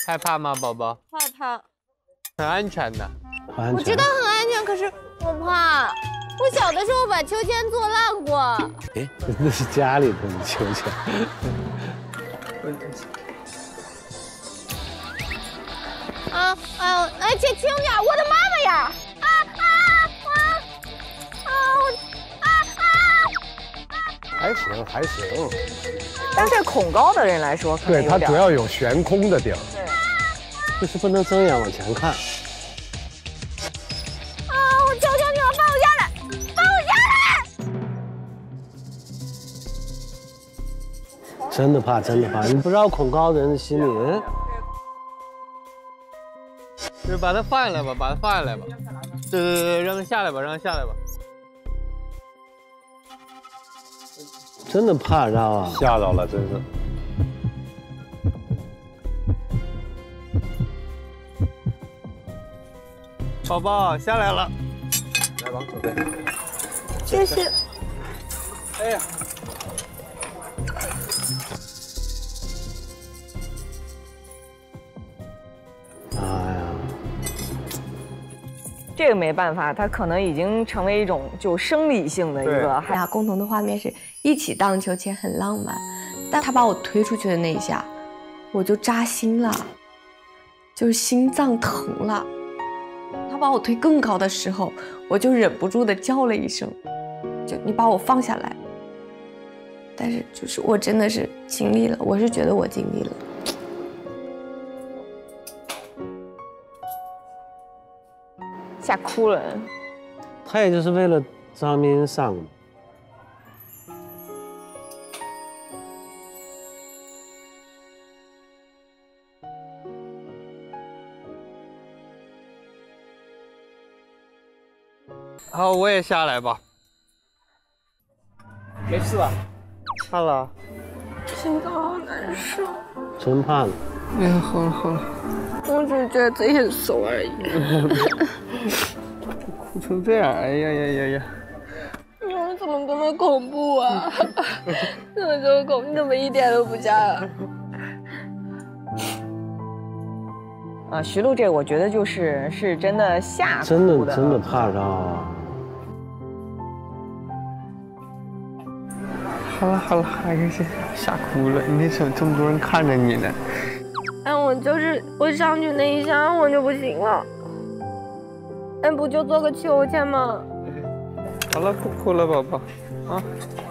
害怕吗，宝宝？ 怕它。 很安全的。 我知道很安全，可是我怕。我小的时候把秋千做烂过。 哎，那是家里的秋千。 哎，轻点，我的妈妈呀！ 还行。 但对恐高的人来说， 对它主要有悬空的地儿， 对， 就是不能睁眼往前看。 我求求你了，放我下来，放我下来！ 真的怕，真的怕！你不知道恐高的人的心理。 就是把它放下来吧，把它放下来吧。对，让它下来吧，让它下来吧。 真的怕，知道吧？吓到了，真是。 宝宝下来了， 来往左边。 谢谢。 哎呀， 这个没办法，它可能已经成为一种就生理性的一个。 我俩共同的画面是一起荡秋千，很浪漫。但他把我推出去的那一下，我就扎心了，就是心脏疼了。他把我推更高的时候，我就忍不住的叫了一声，就你把我放下来。但是就是我真的是尽力了，我是觉得我尽力了。 吓哭了。 他也就是为了张明上的。 好，我也下来吧。 没事吧？ 怕了。 心脏好难受。 真怕了。 哎呀，好了好了。 我只是觉得自己很怂而已。 哭成这样，哎呀呀呀呀！ 你们怎么这么恐怖啊？怎么这么恐怖？你怎么一点都不加？ 徐璐这个我觉得是真的吓哭的， 真的怕着。 好了，还是吓哭了。你这么多人看着你呢。 哎，我上去那一下我就不行了。哎，不就坐个秋千吗？ 好了，不哭了，宝宝，啊。